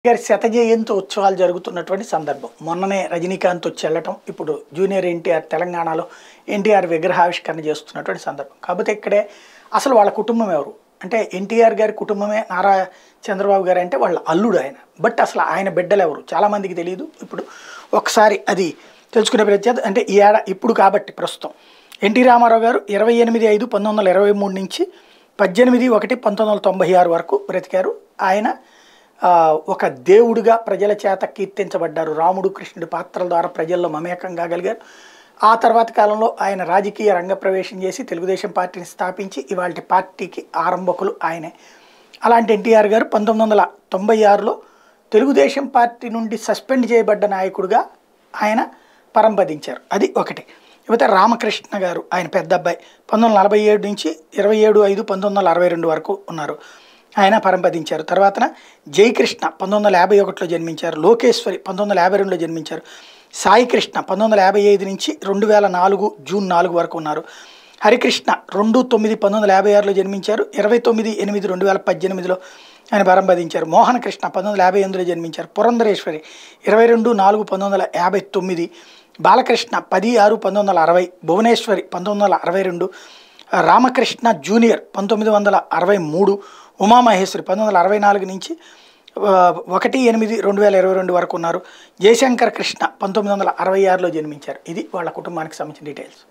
గారి శత జయంతి ఉత్సవాలు జరుగుతున్నటువంటి సందర్భం. మొన్ననే రజనీకాంత్ వచ్చి వెళ్ళటం, ఇప్పుడు జూనియర్ ఎన్టీఆర్ తెలంగాణలో ఎన్టీఆర్ విగ్రహావిష్కరణ చేస్తున్నటువంటి సందర్భం. కాకపోతే ఇక్కడే అసలు వాళ్ళ కుటుంబం ఎవరు అంటే ఎన్టీఆర్ గారి కుటుంబమే. నారా చంద్రబాబు గారు అంటే వాళ్ళ అల్లుడు ఆయన. బట్ అసలు ఆయన బిడ్డలు ఎవరు చాలామందికి తెలియదు. ఇప్పుడు ఒకసారి అది తెలుసుకునే ప్రత్యేకత అంటే ఇప్పుడు కాబట్టి ప్రస్తుతం ఎన్టీ రామారావు గారు 28/5/1923 నుంచి 18/1/1996 వరకు బ్రతికారు. ఆయన ఒక దేవుడిగా ప్రజల చేత కీర్తించబడ్డారు. రాముడు కృష్ణుడి పాత్రల ద్వారా ప్రజల్లో మమేకం కాగలిగారు. ఆ తర్వాత కాలంలో ఆయన రాజకీయ రంగ ప్రవేశం చేసి తెలుగుదేశం పార్టీని స్థాపించి ఇవాళ పార్టీకి ఆరంభకులు ఆయనే. అలాంటి ఎన్టీఆర్ గారు 1996లో తెలుగుదేశం పార్టీ నుండి సస్పెండ్ చేయబడ్డ నాయకుడిగా ఆయన పరంపదించారు. అది ఒకటి. ఇకపోతే రామకృష్ణ గారు ఆయన పెద్ద అబ్బాయి 1947 నుంచి 27/5/1962 వరకు ఉన్నారు. ఆయన పరంపదించారు. తర్వాతన జయకృష్ణ 1951లో జన్మించారు. లోకేశ్వరి 1952లో జన్మించారు. సాయి కృష్ణ 1955 నుంచి 2004 జూన్ 4 వరకు ఉన్నారు. హరికృష్ణ 2/9/1956లో జన్మించారు. 29/8/2018లో ఆయన పరంపదించారు. మోహన కృష్ణ 1958లో జన్మించారు. పురంధరేశ్వరి 22/4/1959. బాలకృష్ణ 10/6/1960. భువనేశ్వరి 1962. రామకృష్ణ జూనియర్ 1963. ఉమామహేశ్వరి 1964 నుంచి 1/8/2022 వరకు ఉన్నారు. జయశంకర్ కృష్ణ 1966లో జన్మించారు. ఇది వాళ్ళ కుటుంబానికి సంబంధించిన డీటెయిల్స్.